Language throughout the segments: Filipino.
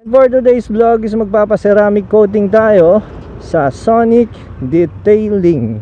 For today's vlog is magpapaceramic coating tayo sa Sonic Detailing.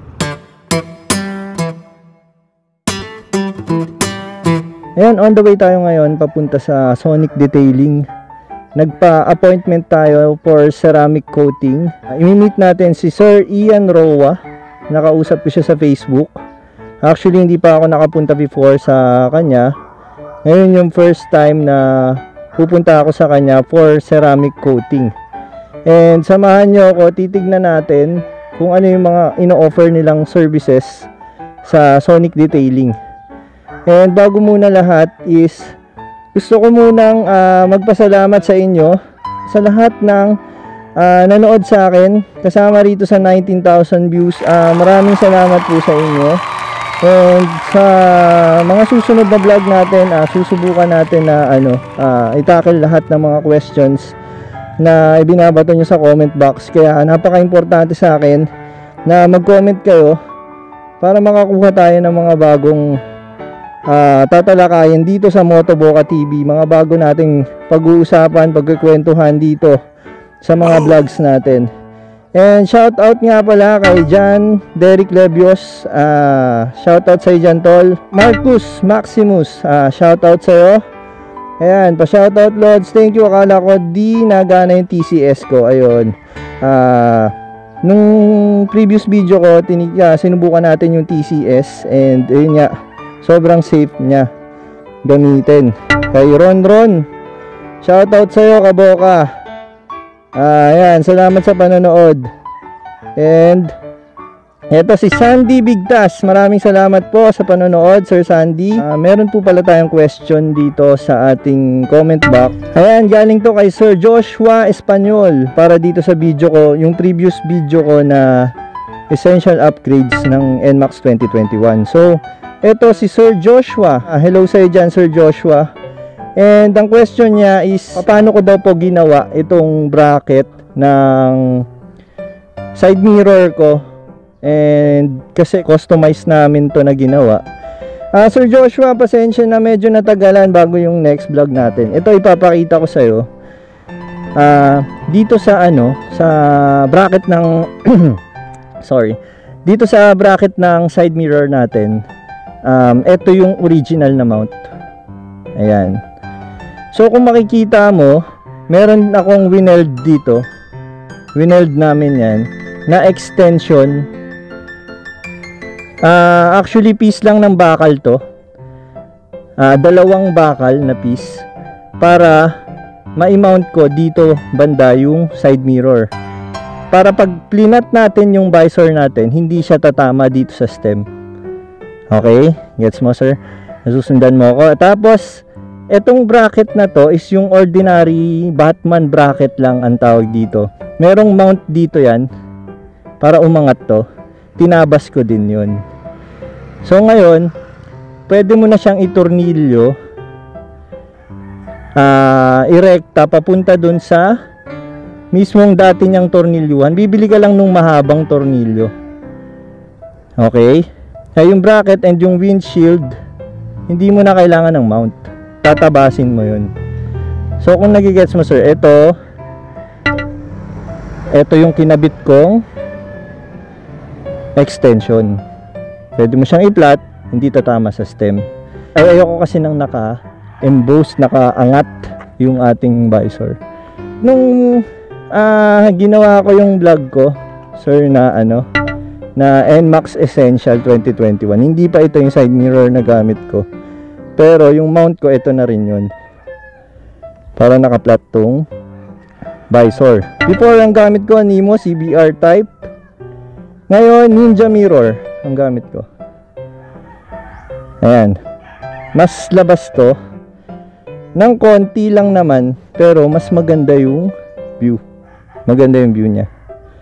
Ayan, on the way tayo ngayon papunta sa Sonic Detailing. Nagpa-appointment tayo for ceramic coating. I-meet natin si Sir Ian Roa. Nakausap ko siya sa Facebook. Actually, hindi pa ako nakapunta before sa kanya. Ngayon yung first time na pupunta ako sa kanya for ceramic coating. And samahan nyo ako, titignan natin kung ano yung mga ino-offer nilang services sa Sonic Detailing. And bago muna lahat is gusto ko munang magpasalamat sa inyo sa lahat ng nanood sa akin kasama rito sa 19,000 views. Maraming salamat po sa inyo. And sa mga susunod na vlog natin, susubukan natin na i-tackle lahat ng mga questions na ibinabato nyo sa comment box. Kaya napaka-importante sa akin na mag-comment kayo para makakuha tayo ng mga bagong tatalakayin dito sa Motoboka TV. Mga bago nating pag-uusapan, pagkukwentuhan dito sa mga vlogs natin. And shout out nga pala kay Jan Derek Lebios, shout out sa Jan Tol. Marcus Maximus, shout out sa iyo. Ayan, pa shout out Lods, thank you. Akala ko di nagana yung TCS ko. Ayun, nung previous video ko sinubukan natin yung TCS, and ayun nga, sobrang safe niya gamitin. Kay Ron, shout out sa iyo Kaboka. Ayan, salamat sa panonood. And eto si Sandy Bigtas, maraming salamat po sa panonood, Sir Sandy. Meron po pala tayong question dito sa ating comment box. Ayan, galing to kay Sir Joshua Espanyol para dito sa video ko, yung previous video ko na essential upgrades ng NMAX 2021. So eto si Sir Joshua, hello sa iyo dyan Sir Joshua. And ang question niya is, paano ko daw po ginawa itong bracket ng side mirror ko. And kasi customized namin to na ginawa. Sir Joshua, pasensya na medyo natagalan bago yung next vlog natin. Ito ipapakita ko sa'yo. Dito sa sa bracket ng sorry. Dito sa bracket ng side mirror natin, ito yung original na mount. Ayan. So kung makikita mo, meron akong wineld dito. Wineld namin yan na extension. Actually piece lang ng bakal to. Dalawang bakal na piece para ma-mount ko dito banda yung side mirror. Para pag plinat natin yung visor natin, hindi siya tatama dito sa stem. Okay? Gets mo, sir? Nasusundan mo ako. Tapos etong bracket na to is yung ordinary Batman bracket lang ang tawag dito. Merong mount dito yan para umangat to. Tinabas ko din yun. So ngayon, pwede mo na siyang itornilyo, irekta papunta dun sa mismong dati niyang tornilyuhan. Bibili ka lang nung mahabang tornilyo. Okay? Kaya yung bracket and yung windshield, hindi mo na kailangan ng mount. Tatabasin mo yun. So kung nagigets mo, sir, ito yung kinabit kong extension. Pwede mo siyang i-flat, hindi tatama sa stem. Ayoko kasi nang naka-emboss, naka-angat yung ating visor. Nung ginawa ko yung vlog ko, sir, na na NMAX Essential 2021, hindi pa ito yung side mirror na gamit ko. Pero yung mount ko, ito na rin yun. Para naka-flat tong visor. Before, ang gamit ko, Nemo CBR type. Ngayon, Ninja mirror ang gamit ko. Ayan. Mas labas to. Nang konti lang naman, pero mas maganda yung view. Maganda yung view niya.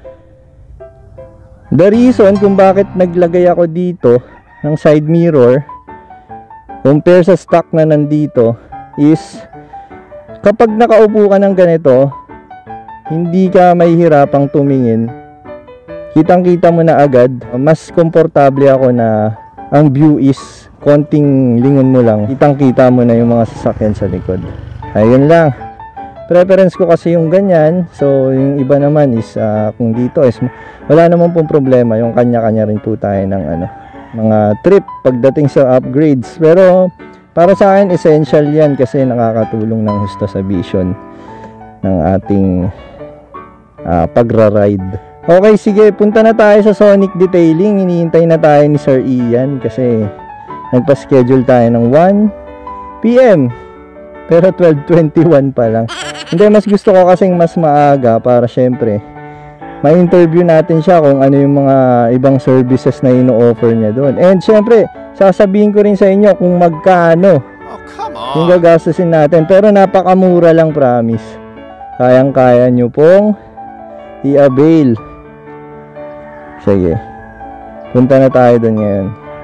The reason kung bakit naglagay ako dito ng side mirror compare sa stock na nandito is kapag nakaupo ka ng ganito, hindi ka mahihirapang tumingin. Kitang kita mo na agad. Mas komportable ako na ang view is konting lingon mo lang, kitang kita mo na yung mga sasakyan sa likod. Ayun lang. preference ko kasi yung ganyan. So yung iba naman is kung dito is wala naman pong problema, yung kanya-kanya rin po tayo ng mga trip pagdating sa upgrades. Pero para sa akin essential yan kasi nakakatulong ng husto sa vision ng ating pagra-ride. Okay, sige, punta na tayo sa Sonic Detailing. Hinihintay na tayo ni Sir Ian kasi nagpa-schedule tayo ng 1 PM pero 12:21 pa lang. Hindi, mas gusto ko kasing mas maaga para syempre ma-interview natin siya kung ano yung mga ibang services na ino-offer niya doon. And syempre, sasabihin ko rin sa inyo kung magkano yung gagastusin natin. Pero napakamura lang, promise. Kayang-kaya nyo pong i-avail. Sige. Punta na tayo doon ngayon.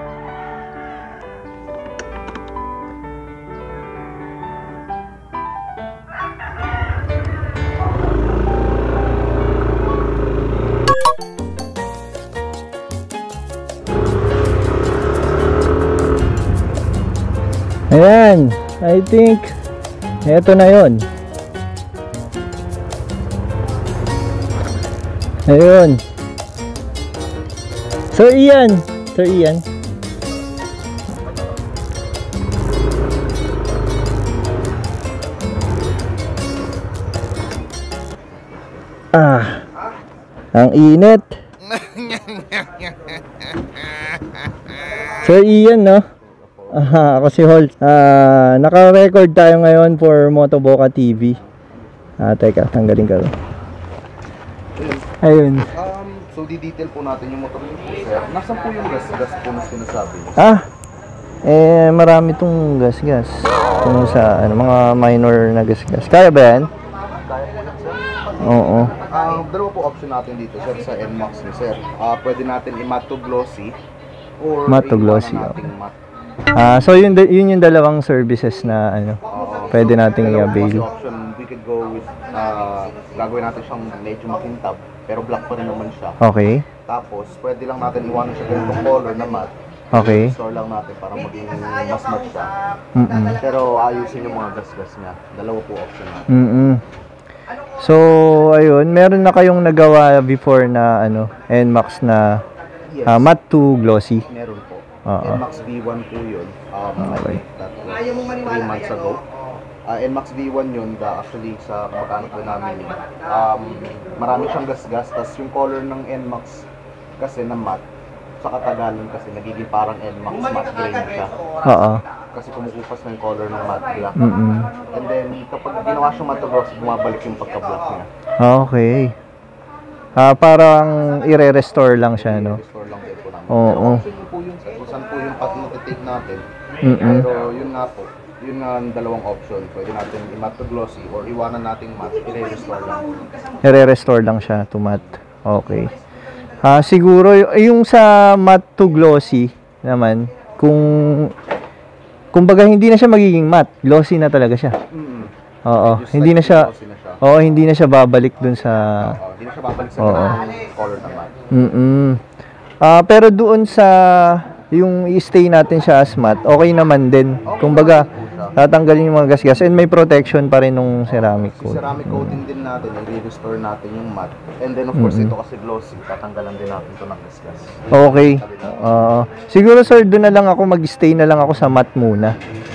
Ayan, I think eto na yon. Ayun. Sir Ian. Sir Ian. Ang init. Sir Ian, no? Ako si Holt. Naka-record tayo ngayon for Motoboka TV. Teka, tanggalin ka rin. Ayun. So di-detail po natin yung motor niyo po, sir. Nasaan po yung gas-gas po na sinasabi niyo? Marami tong gas-gas. Kung sa mga minor na gas-gas. Kaya ba yan? Kaya po yan, sir? Oo. Dalawa po option natin dito, sir, sa NMAX ni sir. Pwede natin i-matte to glossy or Matte to glossy, nating matte. So yun yung dalawang services na pwede nating i-avail. Option, we could go with gagawin natin siyang medyo makintab pero black pa rin naman siya. Okay. Tapos pwede lang natin iwanan siya ganitong color na matte. Okay. Store lang natin para maging mas matte siya. Pero ayusin yung mga gas-gas niya. Dalawa po option natin. So ayun, meron na kayong nagawa before na NMAX na Yes. matte to glossy. Meron po. Oo. NMAX V1 po yun. Okay. That was 3 months ago. NMAX V1 yun, actually sa kamag-anak ko namin yun. Marami siyang gas-gas, tapos yung color ng NMAX kasi na matte, sa katagalan kasi nagiging parang NMAX matte gray na siya. Oo. Kasi kumukupas na yung color ng matte black. And then kapag ginawa siyang matte gloss, bumabalik yung pagka-black niya. Okay. Parang i-restore lang siya, no? Restore lang din po namin. Oo. Pero option po yun, sir. Kung saan po yung path na take natin. Pero yun nga po, yun nga ang dalawang option. Pwede natin i-matte to glossy or iwanan nating matte, i-restore lang. I-restore lang siya to matte. Okay. Siguro yung sa matte to glossy naman, kumbaga hindi na siya magiging matte, glossy na talaga siya. Oo, Just hindi like na siya. glossy na siya. Oo, hindi na siya babalik dun sa Hindi na siya babalik sa color ng matte. pero doon sa yung i-stay natin siya as matte, okay naman din. Kumbaga, tatanggalin yung mga gas-gas and may protection pa rin nung ceramic Si coat. ceramic coating din natin, i-restore natin yung matte. And then of course, ito kasi glossy, tatanggalan din natin ito ng gas-gas. Okay. Siguro sir, doon na lang ako mag-stay na lang ako sa matte muna.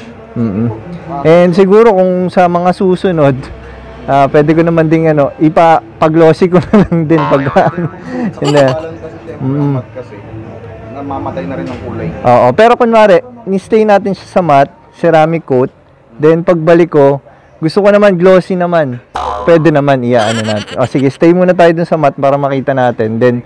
And siguro kung sa mga susunod, pwede ko naman ding ipa-glossy ko na lang din pag hindi. Kasi namamatay na rin ang kulay. Oo, pero kunwari, ni-stay natin siya sa matte, ceramic coat, then pagbalik ko, gusto ko naman glossy naman. Pwede naman natin. Sige, stay muna tayo dun sa matte para makita natin. Then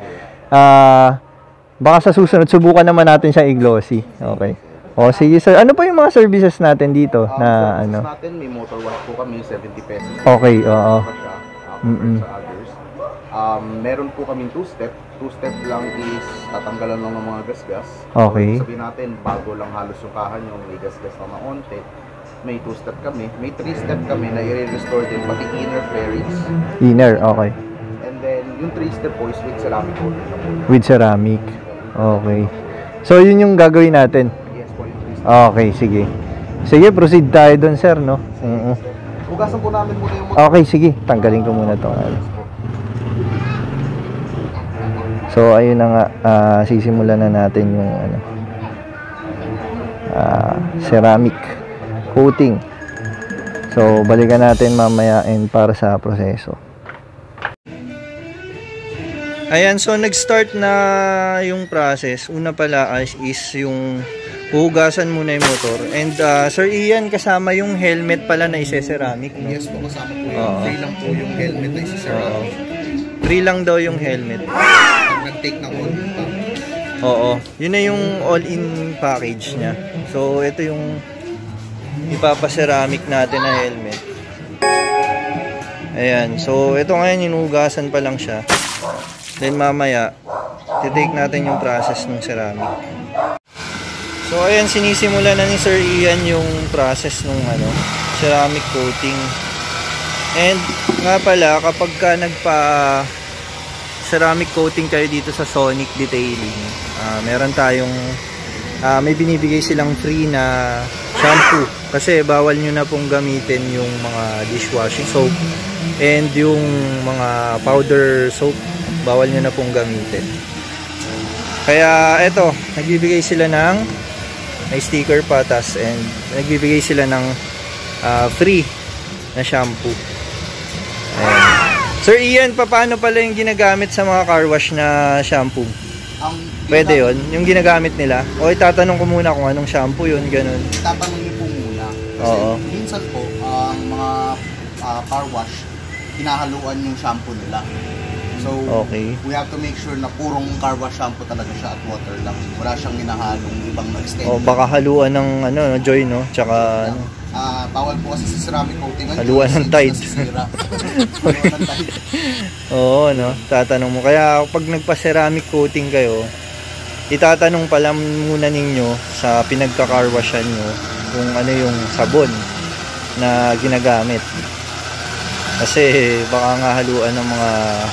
baka sa susunod subukan naman natin siya i-glossy. Okay. Sige sir. Ano pa yung mga services natin dito na services natin, may motor wash po kami, 70 pesos. Okay, oo. Compared sa others. Meron po kaming two-step. Two-step lang is tatanggalan lang ng mga gas-gas. Okay. Sabihin natin, bago lang halos sukahan yung may gas-gas na maonte. May two-step kami. May three-step kami na i-restore din, pati inner fairings. Inner, okay. And then, yung three-step po is with ceramic coating. With ceramic. Okay. So, yun yung gagawin natin. Yes po, yung three-step. Okay, sige. Sige, proceed tayo dun, sir, no? Hugasan po namin muna yung Okay, sige. Tanggalin ko muna to. So, ayun na nga. Sisimulan na natin yung ceramic coating. So, balikan natin mamaya and para sa proseso. Ayan, so nag-start na yung process. Una pala is yung hugasan muna yung motor. And Sir Ian, kasama yung helmet pala na isa-ceramic, no? Yes po, kasama po yung free lang po yung helmet na isa-ceramic. Free lang daw yung helmet. Pag nag-take ng all pa. Oo, yun na yung all-in package niya. So, ito yung ipapa-ceramic natin na helmet. Ayan, so ito ngayon hinugasan pa lang siya. Then mamaya, titake natin yung process ng ceramic. So ayan, sinisimula na ni Sir Ian yung process ng ceramic coating. And nga pala, kapag ka ceramic coating kayo dito sa Sonic Detailing, meron tayong may binibigay silang free na shampoo. Kasi bawal nyo na pong gamitin yung mga dishwashing soap and yung mga powder soap. Bawal nyo na pong gamitin. Kaya eto, nagbibigay sila ng may sticker patas and nagbibigay sila ng free na shampoo. Ayan. Sir Ian, paano pala yung ginagamit sa mga car wash na shampoo? Pwede yun? Yung ginagamit nila? O itatanong ko muna kung anong shampoo yun, ganun. Itatanong niyo po muna. Kasi minsan po, ang mga car wash, hinahaluan yung shampoo nila. So, okay, we have to make sure na purong car wash shampoo talaga siya at water lang. Wala siyang hinahalong ibang extended. O baka haluan ng Joy, no? Tsaka bawal po kasi sa ceramic coating. Haluan ng Tide. Haluan ng Tide. Oo, no? Tatanong mo. Kaya pag nagpa-ceramic coating kayo, itatanong pala muna ninyo sa pinagka-carwashan nyo kung ano yung sabon na ginagamit. Kasi baka nga haluan ng mga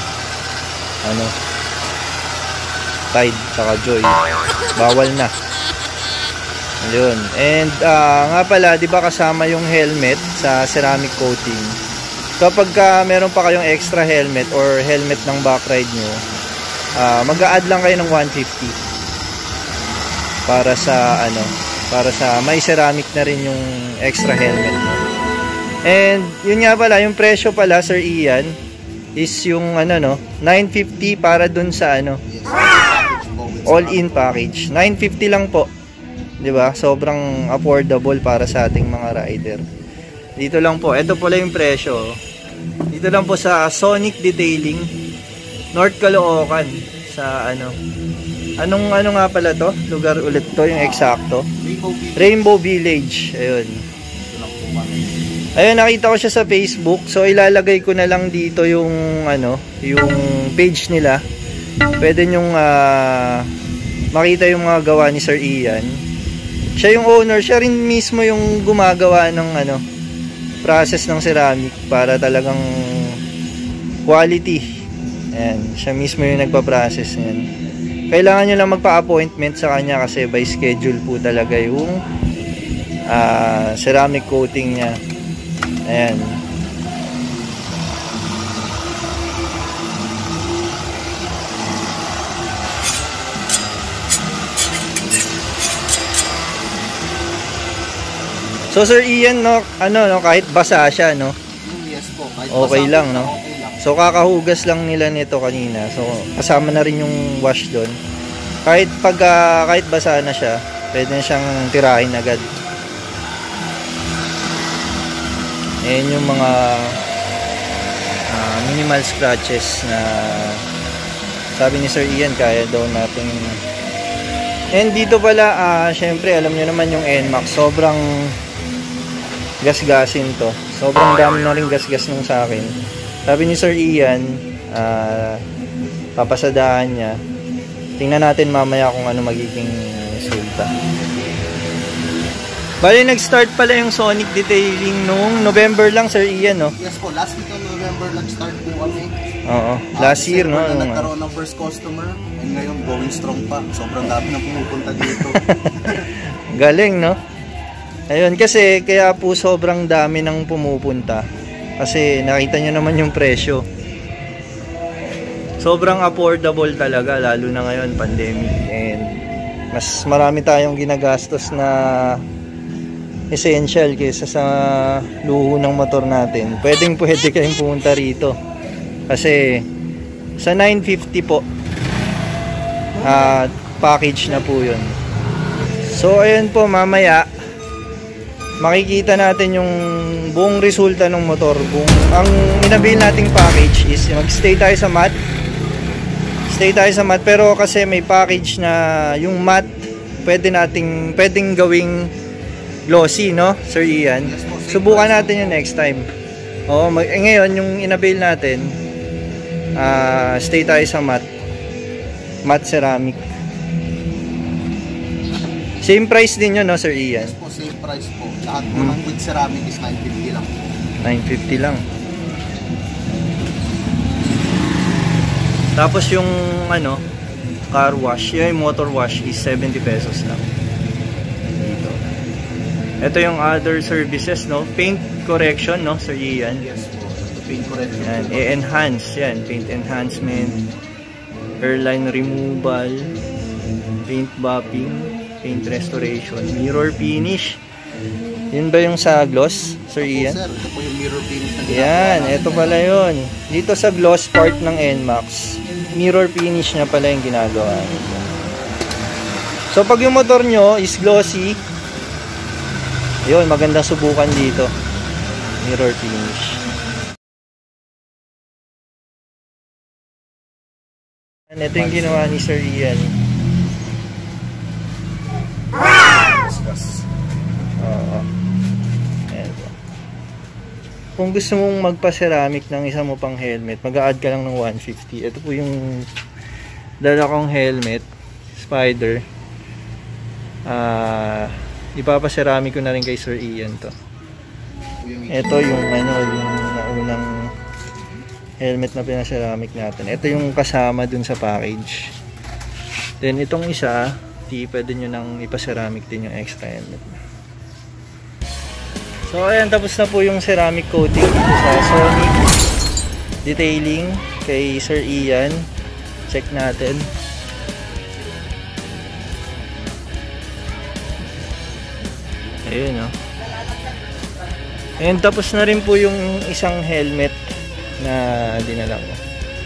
Tide saka Joy. Bawal na. Yun. And nga pala, di ba kasama yung helmet sa ceramic coating? Kapag meron pa kayong extra helmet or helmet ng backride nyo, mag-a-add lang kayo ng 150 para sa may ceramic na rin yung extra helmet mo. And yun nga pala, yung presyo pala, Sir Ian, is yung 950 para dun sa all-in package. 950 lang po. 'Di ba? Sobrang affordable para sa ating mga rider. Dito lang po. Ito pala yung presyo. Dito lang po sa Sonic Detailing, North Caloocan, sa Anong nga pala to? Lugar ulit to, yung eksakto. Rainbow Village. Ayun. Ayun, nakita ko siya sa Facebook. So ilalagay ko na lang dito yung yung page nila. Pwede nyong makita yung mga gawa ni Sir Ian. Siya yung owner, siya rin mismo yung gumagawa ng process ng ceramic para talagang quality. Ayan, siya mismo yung nagpa-process niyan. Kailangan nyo lang magpa-appointment sa kanya kasi by schedule po talaga yung ceramic coating niya. Ayan. So Sir Ian, kahit basa siya, no? Yes po. Okay lang, no? So kakahugas lang nila nito kanina. So kasama na rin yung wash doon. Kahit basa na siya, pwede na siyang tirahin agad. Ayan yung mga minimal scratches na sabi ni Sir Ian kaya daw natin. And dito pala, syempre alam nyo naman yung NMAX, sobrang gasgasin to. Sobrang dami na rin gasgas nung sa akin. Sabi ni Sir Ian, papasadahan niya. Tingnan natin mamaya kung ano magiging resulta. Bali, nag-start pala yung Sonic Detailing nung November lang, Sir Ian, no? Yes po, last week ng November nag-start po kami. Oo, last year, no? Na nagkaroon ng first customer, and ngayon going strong pa. Sobrang dami na pumupunta dito. Galing, no? Ayun, kasi kaya po sobrang dami ng pumupunta. Kasi nakita nyo naman yung presyo. Sobrang affordable talaga, lalo na ngayon, pandemic. And mas marami tayong ginagastos na essential kaysa sa luho ng motor natin. Pwede kayong pumunta rito. Kasi sa 950 po, package na po yun. So ayun po, mamaya makikita natin yung buong resulta ng motor. Ang inabil nating package is mag-stay tayo sa matte. Stay tayo sa matte, pero kasi may package na yung matte pwedeng gawing glossy, no, Sir Ian? Subukan natin yung next time. Ngayon yung inabil natin, stay tayo sa matte ceramic. Same price din yun, no, Sir Ian? Yes po, same price po. Lahat po ng with ceramic is 950 lang. 950 lang. Tapos yung car wash, yung motor wash is 70 pesos lang. Dito. Ito yung other services, no? Paint correction, no, Sir Ian? Yes po. Paint correction. Yan, enhance yan, paint enhancement, airline removal, paint buffing, paint restoration, mirror finish. Yun ba yung sa gloss, Sir Ian? Sir, ito po yung mirror finish na yan, ito pala yun. Dito sa gloss part ng NMAX, mirror finish na pala yung ginagawa. So pag yung motor nyo is glossy, yun, magandang subukan dito. Mirror finish. Ito yung ginawa ni Sir Ian. Kung gusto mong magpa-ceramic ng isa mo pang helmet, mag-a-add ka lang ng 150. Ito po yung dala kong helmet, Spider. Ipapa-ceramic ko na rin kay Sir Ian to. Ito yung yung naunang helmet na pina-ceramic natin. Ito yung kasama dun sa package. Then itong isa, pwede nyo nang ipa-ceramic din yung extra helmet. So ayan, tapos na po yung ceramic coating dito sa Sonic detailing kay Sir Ian. Check natin. Ayun, and tapos na rin po yung isang helmet na dinala ko.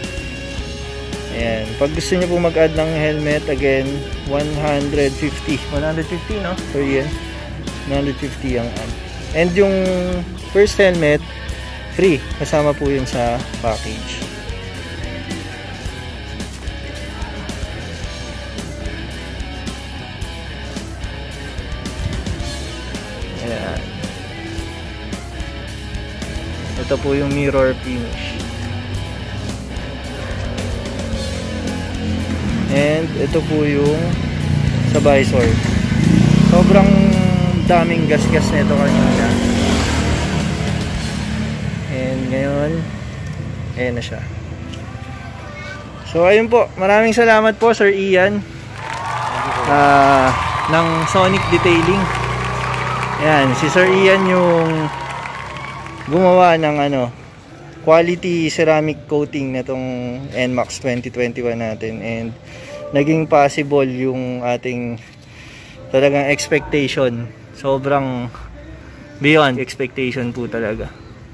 Ayan, pag gusto nyo po mag-add ng helmet, again 150, no? So yan, 150 ang add. And yung first helmet, free. Kasama po yun sa package. Ayan. Ito po yung mirror finish. And ito po yung sa visor. Sobrang daming gas-gas nito kanina. And ngayon, ayan na siya. So ayun po, maraming salamat po Sir Ian ng Sonic Detailing. Ayan, si Sir Ian yung gumawa ng quality ceramic coating na tong NMAX 2021 natin, and naging possible yung ating talagang expectation. Sobrang beyond expectation po talaga.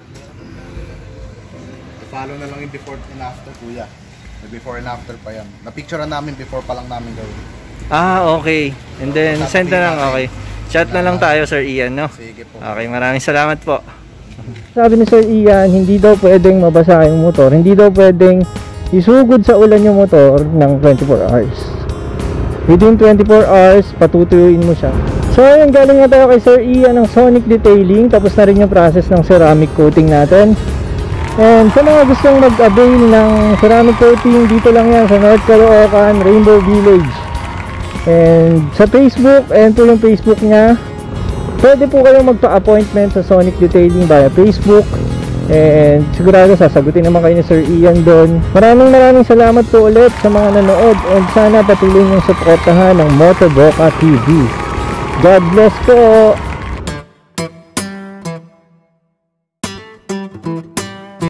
Follow na lang yung before and after, kuya. Before and after pa yan. Na-picturean namin before pa lang namin gawin. Okay. And then send na lang, okay. Chat na lang tayo Sir Ian, no? Sige po. Okay, maraming salamat po. Sabi ni Sir Ian, hindi daw pwedeng mabasa yung motor, hindi daw pwedeng isugod sa ulan yung motor ng 24 hours. Within 24 hours, patutuyuin mo siya. So ayun, galing na tayo kay Sir Ian ng Sonic Detailing. Tapos na rin yung process ng ceramic coating natin. And sa mga gustong mag-avail ng ceramic coating, dito lang yan sa North Caloocan, Rainbow Village. And sa Facebook, ayan po yung Facebook niya. Pwede po kayong magpa-appointment sa Sonic Detailing via Facebook. And sigurado sasagutin naman kayo ni Sir Ian doon. Maraming salamat po ulit sa mga nanood. And sana patuloy niyong suportahan ng Motoboka TV. God bless po!